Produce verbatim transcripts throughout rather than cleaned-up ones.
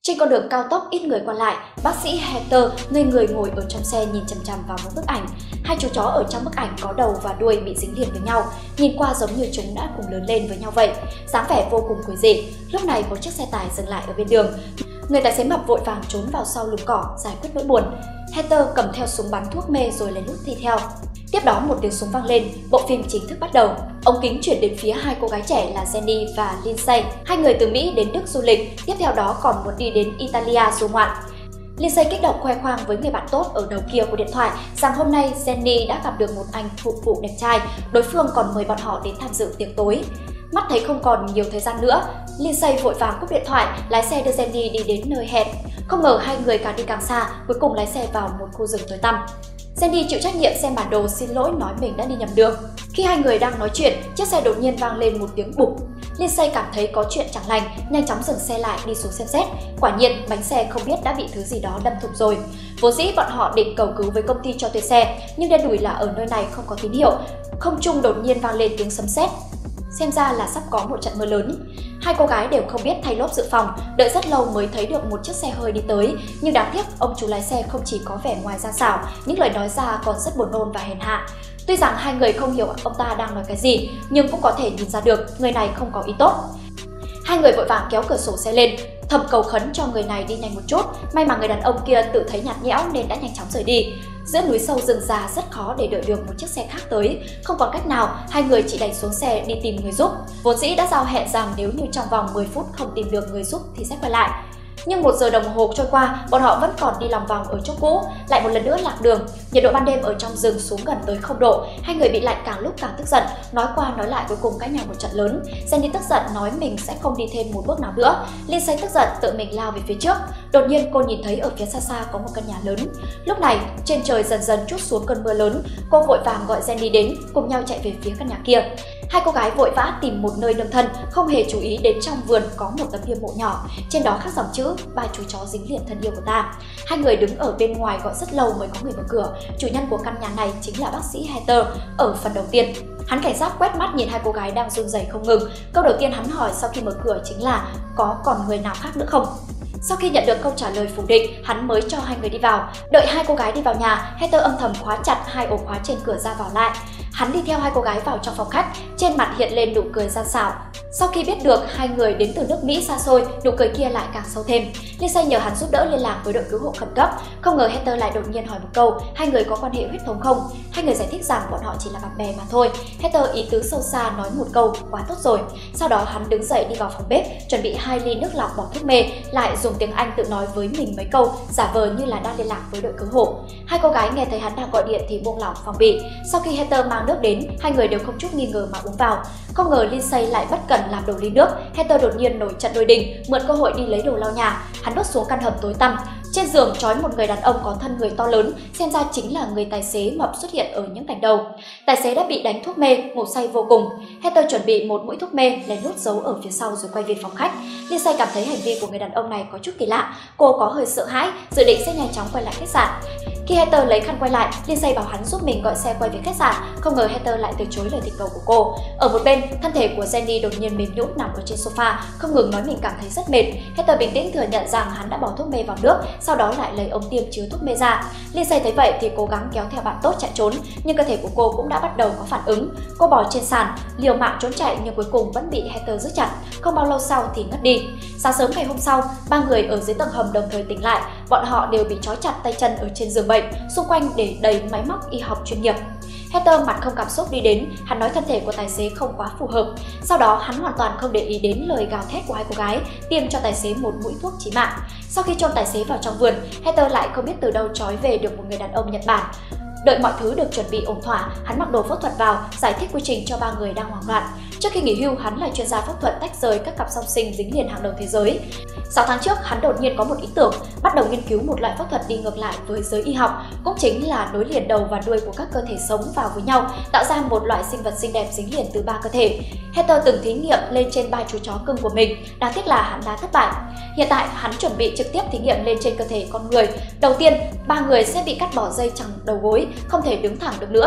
Trên con đường cao tốc ít người qua lại, bác sĩ Heather ngây người ngồi ở trong xe nhìn chằm chằm vào một bức ảnh. Hai chú chó ở trong bức ảnh có đầu và đuôi bị dính liền với nhau, nhìn qua giống như chúng đã cùng lớn lên với nhau vậy. Dáng vẻ vô cùng quỷ dị. Lúc này một chiếc xe tải dừng lại ở bên đường. Người tài xế mập vội vàng trốn vào sau lùm cỏ giải quyết nỗi buồn. Heather cầm theo súng bắn thuốc mê rồi lén lút đi theo. Tiếp đó một tiếng súng vang lên, bộ phim chính thức bắt đầu. Ống kính chuyển đến phía hai cô gái trẻ là Jenny và Lindsay. Hai người từ Mỹ đến Đức du lịch, tiếp theo đó còn muốn đi đến Italia du ngoạn. Lindsay kích động khoe khoang với người bạn tốt ở đầu kia của điện thoại rằng hôm nay Jenny đã gặp được một anh phục vụ đẹp trai, đối phương còn mời bọn họ đến tham dự tiệc tối. Mắt thấy không còn nhiều thời gian nữa, Lindsay vội vàng cúp điện thoại, lái xe đưa Jenny đi đến nơi hẹn. Không ngờ hai người càng đi càng xa, cuối cùng lái xe vào một khu rừng tối tăm. Jenny chịu trách nhiệm xem bản đồ xin lỗi nói mình đã đi nhầm đường. Khi hai người đang nói chuyện, chiếc xe đột nhiên vang lên một tiếng bụp. Lindsay cảm thấy có chuyện chẳng lành, nhanh chóng dừng xe lại đi xuống xem xét. Quả nhiên, bánh xe không biết đã bị thứ gì đó đâm thủng rồi. Vốn dĩ bọn họ định cầu cứu với công ty cho thuê xe, nhưng đen đủi là ở nơi này không có tín hiệu. Không trung đột nhiên vang lên tiếng sấm sét. Xem ra là sắp có một trận mưa lớn. Hai cô gái đều không biết thay lốp dự phòng, đợi rất lâu mới thấy được một chiếc xe hơi đi tới. Nhưng đáng tiếc, ông chủ lái xe không chỉ có vẻ ngoài gian xảo, những lời nói ra còn rất buồn nôn và hèn hạ. Tuy rằng hai người không hiểu ông ta đang nói cái gì, nhưng cũng có thể nhìn ra được người này không có ý tốt. Hai người vội vàng kéo cửa sổ xe lên, thầm cầu khấn cho người này đi nhanh một chút. May mà người đàn ông kia tự thấy nhạt nhẽo nên đã nhanh chóng rời đi. Giữa núi sâu rừng già rất khó để đợi được một chiếc xe khác tới. Không còn cách nào, hai người chỉ đành xuống xe đi tìm người giúp. Vốn dĩ đã giao hẹn rằng nếu như trong vòng mười phút không tìm được người giúp thì sẽ quay lại. Nhưng một giờ đồng hồ trôi qua, bọn họ vẫn còn đi lòng vòng ở chỗ cũ, lại một lần nữa lạc đường. Nhiệt độ ban đêm ở trong rừng xuống gần tới không độ, hai người bị lạnh càng lúc càng tức giận, nói qua nói lại cuối cùng cãi nhau một trận lớn. Jenny tức giận nói mình sẽ không đi thêm một bước nào nữa. Lindsay tức giận tự mình lao về phía trước. Đột nhiên cô nhìn thấy ở phía xa xa có một căn nhà lớn. Lúc này trên trời dần dần trút xuống cơn mưa lớn, cô vội vàng gọi Jenny đến, cùng nhau chạy về phía căn nhà kia. Hai cô gái vội vã tìm một nơi nương thân, không hề chú ý đến trong vườn có một tấm bia mộ nhỏ, trên đó khắc dòng chữ ba chú chó dính liền thân yêu của ta. Hai người đứng ở bên ngoài gọi rất lâu mới có người mở cửa. Chủ nhân của căn nhà này chính là bác sĩ Heather ở phần đầu tiên. Hắn cảnh giác quét mắt nhìn hai cô gái đang run rẩy không ngừng. Câu đầu tiên hắn hỏi sau khi mở cửa chính là có còn người nào khác nữa không. Sau khi nhận được câu trả lời phủ định, hắn mới cho hai người đi vào. Đợi hai cô gái đi vào nhà, Heather âm thầm khóa chặt hai ổ khóa trên cửa ra vào lại. Hắn đi theo hai cô gái vào trong phòng khách, trên mặt hiện lên nụ cười gian xảo. Sau khi biết được hai người đến từ nước Mỹ xa xôi, nụ cười kia lại càng sâu thêm. Lindsay nhờ hắn giúp đỡ liên lạc với đội cứu hộ khẩn cấp. Không ngờ Heather lại đột nhiên hỏi một câu, hai người có quan hệ huyết thống không? Hai người giải thích rằng bọn họ chỉ là bạn bè mà thôi. Heather ý tứ sâu xa nói một câu, quá tốt rồi. Sau đó hắn đứng dậy đi vào phòng bếp, chuẩn bị hai ly nước lọc bỏ thuốc mê, lại dùng tiếng Anh tự nói với mình mấy câu, giả vờ như là đang liên lạc với đội cứu hộ. Hai cô gái nghe thấy hắn đang gọi điện thì buông lỏng phòng bị. Sau khi Heather mang nước đến, hai người đều không chút nghi ngờ mà uống vào. Không ngờ Lindsay lại bất cẩn làm đổ ly nước. Heather đột nhiên nổi trận đôi đình, mượn cơ hội đi lấy đồ lau nhà. Hắn đốt xuống căn hầm tối tăm. Trên giường trói một người đàn ông có thân người to lớn, xem ra chính là người tài xế mập xuất hiện ở những cảnh đầu. Tài xế đã bị đánh thuốc mê, ngủ say vô cùng. Heather chuẩn bị một mũi thuốc mê, lén lút giấu ở phía sau rồi quay về phòng khách. Lindsay cảm thấy hành vi của người đàn ông này có chút kỳ lạ, cô có hơi sợ hãi, dự định sẽ nhanh chóng quay lại khách sạn. Khi Heather lấy khăn quay lại, Lindsay bảo hắn giúp mình gọi xe quay về khách sạn. Không ngờ Heather lại từ chối lời thỉnh cầu của cô. Ở một bên, thân thể của Jenny đột nhiên mềm nhũn nằm ở trên sofa, không ngừng nói mình cảm thấy rất mệt. Heather bình tĩnh thừa nhận rằng hắn đã bỏ thuốc mê vào nước, sau đó lại lấy ống tiêm chứa thuốc mê ra. Lindsay thấy vậy thì cố gắng kéo theo bạn tốt chạy trốn, nhưng cơ thể của cô cũng đã bắt đầu có phản ứng. Cô bò trên sàn, liều mạng trốn chạy nhưng cuối cùng vẫn bị Heather giữ chặt. Không bao lâu sau thì ngất đi. Sáng sớm ngày hôm sau, ba người ở dưới tầng hầm đồng thời tỉnh lại. Bọn họ đều bị trói chặt tay chân ở trên giường bệnh, xung quanh để đầy máy móc y học chuyên nghiệp. Heather mặt không cảm xúc đi đến, hắn nói thân thể của tài xế không quá phù hợp. Sau đó hắn hoàn toàn không để ý đến lời gào thét của hai cô gái, tiêm cho tài xế một mũi thuốc chí mạng. Sau khi chôn tài xế vào trong vườn, Heather lại không biết từ đâu trói về được một người đàn ông Nhật Bản. Đợi mọi thứ được chuẩn bị ổn thỏa, hắn mặc đồ phẫu thuật vào, giải thích quy trình cho ba người đang hoảng loạn. Trước khi nghỉ hưu, hắn là chuyên gia phẫu thuật tách rời các cặp song sinh dính liền hàng đầu thế giới. sáu tháng trước, hắn đột nhiên có một ý tưởng, bắt đầu nghiên cứu một loại phẫu thuật đi ngược lại với giới y học, cũng chính là nối liền đầu và đuôi của các cơ thể sống vào với nhau, tạo ra một loại sinh vật xinh đẹp dính liền từ ba cơ thể. Heather từng thí nghiệm lên trên ba chú chó cưng của mình, đáng tiếc là hắn đã thất bại. Hiện tại, hắn chuẩn bị trực tiếp thí nghiệm lên trên cơ thể con người. Đầu tiên, ba người sẽ bị cắt bỏ dây chằng đầu gối, không thể đứng thẳng được nữa.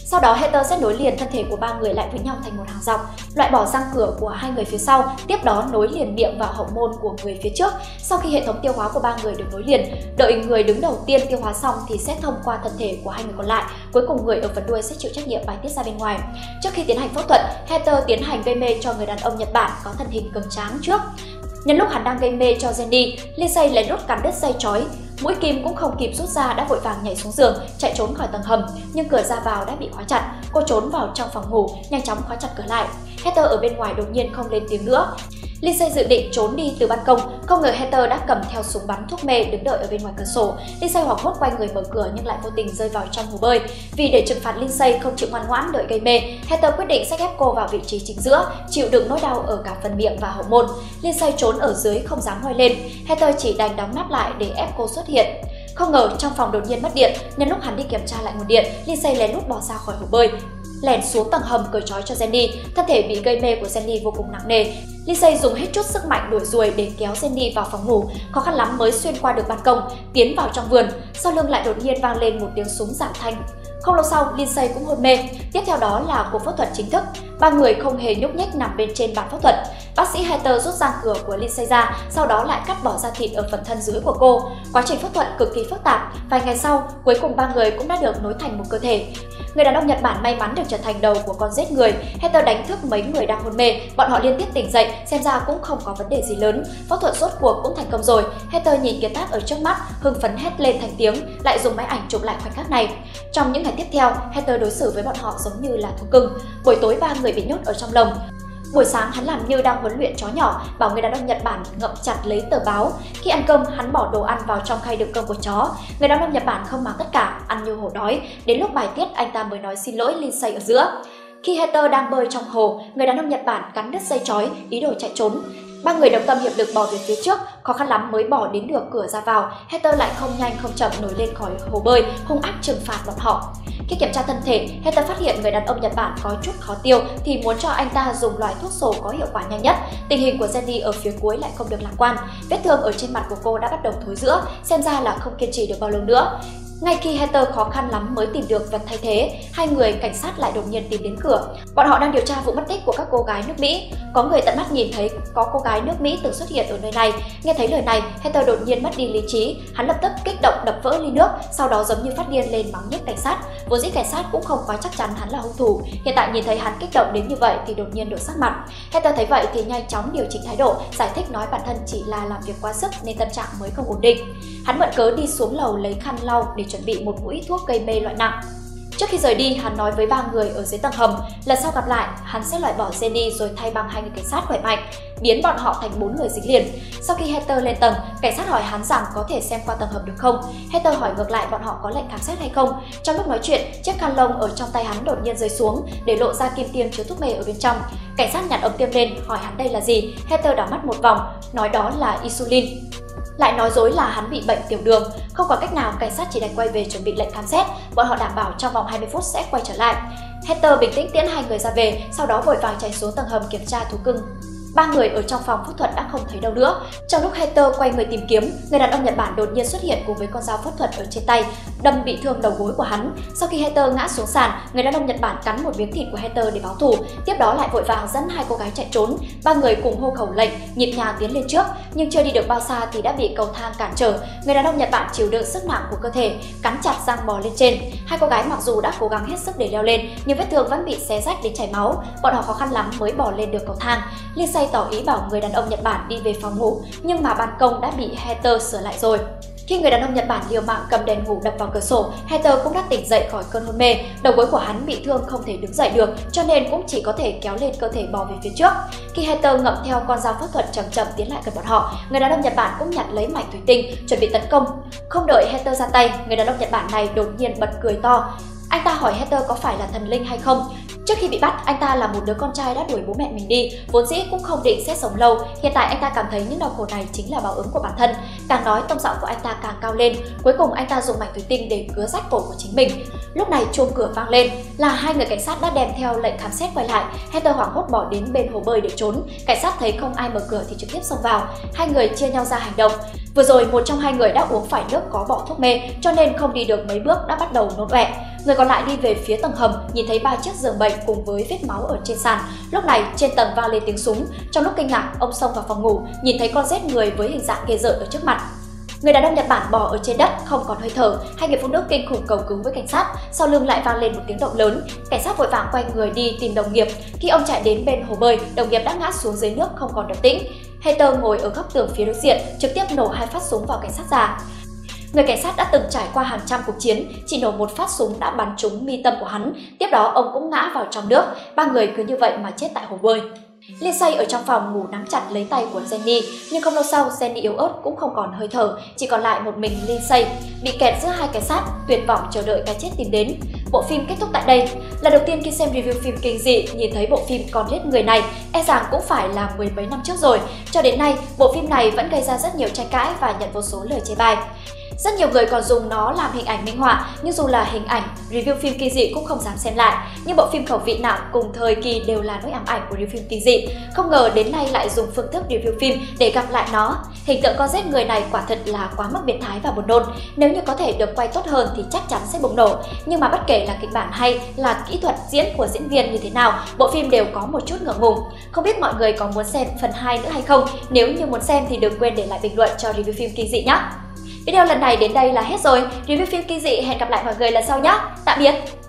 Sau đó Heather sẽ nối liền thân thể của ba người lại với nhau thành một hàng dọc, loại bỏ răng cửa của hai người phía sau, tiếp đó nối liền miệng và hậu môn của người phía trước. Sau khi hệ thống tiêu hóa của ba người được nối liền, đợi người đứng đầu tiên tiêu hóa xong thì sẽ thông qua thân thể của hai người còn lại. Cuối cùng người ở phần đuôi sẽ chịu trách nhiệm bài tiết ra bên ngoài. Trước khi tiến hành phẫu thuật, Heather tiến hành gây mê cho người đàn ông Nhật Bản có thân hình cường tráng trước. Nhân lúc hắn đang gây mê cho Jenny, Lindsay lén lút cắn đứt dây trói. Mũi kim cũng không kịp rút ra đã vội vàng nhảy xuống giường, chạy trốn khỏi tầng hầm, nhưng cửa ra vào đã bị khóa chặt. Cô trốn vào trong phòng ngủ, nhanh chóng khóa chặt cửa lại. Heather ở bên ngoài đột nhiên không lên tiếng nữa. Lindsay dự định trốn đi từ ban công, không ngờ Heather đã cầm theo súng bắn thuốc mê đứng đợi ở bên ngoài cửa sổ. Lindsay hoảng hốt quay người mở cửa nhưng lại vô tình rơi vào trong hồ bơi. Vì để trừng phạt Lindsay không chịu ngoan ngoãn đợi gây mê, Heather quyết định xách ép cô vào vị trí chính giữa, chịu đựng nỗi đau ở cả phần miệng và hậu môn. Lindsay trốn ở dưới không dám ngoi lên, Heather chỉ đành đóng nắp lại để ép cô xuất hiện. Không ngờ trong phòng đột nhiên mất điện, nhân lúc hắn đi kiểm tra lại nguồn điện, Lindsay lén lút bỏ ra khỏi hồ bơi, lẻn xuống tầng hầm cởi trói cho Jenny. Thân thể bị gây mê của Jenny vô cùng nặng nề. Lindsay dùng hết chút sức mạnh đuổi ruồi để kéo Jenny vào phòng ngủ, khó khăn lắm mới xuyên qua được ban công, tiến vào trong vườn. Sau lưng lại đột nhiên vang lên một tiếng súng giảm thanh. Không lâu sau, Lindsay cũng hôn mê. Tiếp theo đó là cuộc phẫu thuật chính thức. Ba người không hề nhúc nhích nằm bên trên bàn phẫu thuật. Bác sĩ Heather rút răng cửa của Lindsay ra, sau đó lại cắt bỏ da thịt ở phần thân dưới của cô. Quá trình phẫu thuật cực kỳ phức tạp. Vài ngày sau, cuối cùng ba người cũng đã được nối thành một cơ thể. Người đàn ông Nhật Bản may mắn được trở thành đầu của con giết người. Heather đánh thức mấy người đang hôn mê, bọn họ liên tiếp tỉnh dậy, xem ra cũng không có vấn đề gì lớn. Phẫu thuật rốt cuộc cũng thành công rồi. Heather nhìn kiệt tác ở trước mắt, hưng phấn hét lên thành tiếng, lại dùng máy ảnh chụp lại khoảnh khắc này. Trong những ngày tiếp theo, Heather đối xử với bọn họ giống như là thú cưng. Buổi tối ba người bị nhốt ở trong lồng. Buổi sáng hắn làm như đang huấn luyện chó nhỏ, bảo người đàn ông Nhật Bản ngậm chặt lấy tờ báo. Khi ăn cơm, hắn bỏ đồ ăn vào trong khay đựng cơm của chó. Người đàn ông Nhật Bản không mang tất cả, ăn như hổ đói. Đến lúc bài tiết, anh ta mới nói xin lỗi Lindsay ở giữa. Khi Heather đang bơi trong hồ, người đàn ông Nhật Bản cắn đứt dây trói, ý đồ chạy trốn. Ba người đồng tâm hiệp lực bò về phía trước, khó khăn lắm mới bỏ đến được cửa ra vào. Heather lại không nhanh không chậm nổi lên khỏi hồ bơi, hung ác trừng phạt bọn họ. Khi kiểm tra thân thể, Heather phát hiện người đàn ông Nhật Bản có chút khó tiêu thì muốn cho anh ta dùng loại thuốc sổ có hiệu quả nhanh nhất. Tình hình của Jenny ở phía cuối lại không được lạc quan. Vết thương ở trên mặt của cô đã bắt đầu thối rữa, xem ra là không kiên trì được bao lâu nữa. Ngay khi Heather khó khăn lắm mới tìm được vật thay thế, hai người cảnh sát lại đột nhiên tìm đến cửa. Bọn họ đang điều tra vụ mất tích của các cô gái nước Mỹ. Có người tận mắt nhìn thấy có cô gái nước Mỹ từng xuất hiện ở nơi này. Nghe thấy lời này, Heather đột nhiên mất đi lý trí. Hắn lập tức kích động đập vỡ ly nước, sau đó giống như phát điên lên mắng nhiếc cảnh sát. Vốn dĩ cảnh sát cũng không quá chắc chắn hắn là hung thủ. Hiện tại nhìn thấy hắn kích động đến như vậy thì đột nhiên đổi sắc mặt. Heather thấy vậy thì nhanh chóng điều chỉnh thái độ, giải thích nói bản thân chỉ là làm việc quá sức nên tâm trạng mới không ổn định. Hắn mượn cớ đi xuống lầu lấy khăn lau để chuẩn bị một mũi thuốc gây mê loại nặng. Trước khi rời đi, hắn nói với ba người ở dưới tầng hầm, lần sau gặp lại, hắn sẽ loại bỏ Jenny rồi thay bằng hai người cảnh sát khỏe mạnh, biến bọn họ thành bốn người dính liền. Sau khi Heather lên tầng, cảnh sát hỏi hắn rằng có thể xem qua tầng hầm được không. Heather hỏi ngược lại bọn họ có lệnh khám xét hay không. Trong lúc nói chuyện, chiếc khăn lông ở trong tay hắn đột nhiên rơi xuống, để lộ ra kim tiêm chứa thuốc mê ở bên trong. Cảnh sát nhặt ống tiêm lên, hỏi hắn đây là gì. Heather đảo mắt một vòng, nói đó là insulin. Lại nói dối là hắn bị bệnh tiểu đường. Không có cách nào, cảnh sát chỉ đành quay về chuẩn bị lệnh khám xét. Bọn họ đảm bảo trong vòng hai mươi phút sẽ quay trở lại. Heather bình tĩnh tiễn hai người ra về, sau đó vội vàng chạy xuống tầng hầm kiểm tra thú cưng. Ba người ở trong phòng phẫu thuật đã không thấy đâu nữa. Trong lúc Heather quay người tìm kiếm, người đàn ông Nhật Bản đột nhiên xuất hiện cùng với con dao phẫu thuật ở trên tay, đâm bị thương đầu gối của hắn. Sau khi Heather ngã xuống sàn, người đàn ông Nhật Bản cắn một miếng thịt của Heather để báo thù. Tiếp đó lại vội vàng dẫn hai cô gái chạy trốn. Ba người cùng hô khẩu lệnh, nhịp nhàng tiến lên trước, nhưng chưa đi được bao xa thì đã bị cầu thang cản trở. Người đàn ông Nhật Bản chịu đựng sức nặng của cơ thể, cắn chặt răng bò lên trên. Hai cô gái mặc dù đã cố gắng hết sức để leo lên, nhưng vết thương vẫn bị xé rách đến chảy máu. Bọn họ khó khăn lắm mới bò lên được cầu thang. Lindsay tỏ ý bảo người đàn ông Nhật Bản đi về phòng ngủ, nhưng mà ban công đã bị Heather sửa lại rồi. Khi người đàn ông Nhật Bản liều mạng cầm đèn ngủ đập vào cửa sổ, Heather cũng đã tỉnh dậy khỏi cơn hôn mê. Đầu gối của hắn bị thương không thể đứng dậy được, cho nên cũng chỉ có thể kéo lên cơ thể bò về phía trước. Khi Heather ngậm theo con dao phẫu thuật chậm chậm tiến lại gần bọn họ, người đàn ông Nhật Bản cũng nhặt lấy mảnh thủy tinh chuẩn bị tấn công. Không đợi Heather ra tay, người đàn ông Nhật Bản này đột nhiên bật cười to. Anh ta hỏi Heather có phải là thần linh hay không. Trước khi bị bắt, anh ta là một đứa con trai đã đuổi bố mẹ mình đi, vốn dĩ cũng không định sẽ sống lâu. Hiện tại anh ta cảm thấy những đau khổ này chính là báo ứng của bản thân. Càng nói, tông giọng của anh ta càng cao lên. Cuối cùng anh ta dùng mảnh thủy tinh để cứa rách cổ của chính mình. Lúc này chuông cửa vang lên, là hai người cảnh sát đã đem theo lệnh khám xét quay lại. Heather hoảng hốt bỏ đến bên hồ bơi để trốn. Cảnh sát thấy không ai mở cửa thì trực tiếp xông vào. Hai người chia nhau ra hành động. Vừa rồi một trong hai người đã uống phải nước có bỏ thuốc mê, cho nên không đi được mấy bước đã bắt đầu nôn ọe. Người còn lại đi về phía tầng hầm, nhìn thấy ba chiếc giường bệnh cùng với vết máu ở trên sàn. Lúc này, trên tầng vang lên tiếng súng. Trong lúc kinh ngạc, ông xông vào phòng ngủ, nhìn thấy con rết người với hình dạng ghê rợn ở trước mặt. Người đàn ông Nhật Bản bò ở trên đất, không còn hơi thở. Hai người phụ nữ kinh khủng cầu cứu với cảnh sát. Sau lưng lại vang lên một tiếng động lớn. Cảnh sát vội vàng quay người đi tìm đồng nghiệp. Khi ông chạy đến bên hồ bơi, đồng nghiệp đã ngã xuống dưới nước không còn động tĩnh. Heather ngồi ở góc tường phía đối diện, trực tiếp nổ hai phát súng vào cảnh sát già. Người cảnh sát đã từng trải qua hàng trăm cuộc chiến, chỉ nổ một phát súng đã bắn trúng mi tâm của hắn. Tiếp đó ông cũng ngã vào trong nước. Ba người cứ như vậy mà chết tại hồ bơi. Lindsay ở trong phòng ngủ nắm chặt lấy tay của Jenny, nhưng không lâu sau Jenny yếu ớt cũng không còn hơi thở, chỉ còn lại một mình Lindsay bị kẹt giữa hai cái xác, tuyệt vọng chờ đợi cái chết tìm đến. Bộ phim kết thúc tại đây. Lần đầu tiên khi xem review phim kinh dị, nhìn thấy bộ phim Con giết người này, e rằng cũng phải là mười mấy năm trước rồi. Cho đến nay, bộ phim này vẫn gây ra rất nhiều tranh cãi và nhận vô số lời chê bai. Rất nhiều người còn dùng nó làm hình ảnh minh họa, nhưng dù là hình ảnh, review phim kinh dị cũng không dám xem lại. Nhưng bộ phim khẩu vị nặng cùng thời kỳ đều là nỗi ám ảnh của review phim kinh dị. Không ngờ đến nay lại dùng phương thức review phim để gặp lại nó. Hình tượng con giết người này quả thật là quá mức biến thái và buồn nôn. Nếu như có thể được quay tốt hơn thì chắc chắn sẽ bùng nổ. Nhưng mà bất kể là kịch bản hay là kỹ thuật diễn của diễn viên như thế nào, bộ phim đều có một chút ngượng ngùng. Không biết mọi người có muốn xem phần hai nữa hay không? Nếu như muốn xem thì đừng quên để lại bình luận cho review phim kinh dị nhé. Video lần này đến đây là hết rồi. Review phim kinh dị hẹn gặp lại mọi người lần sau nhé. Tạm biệt!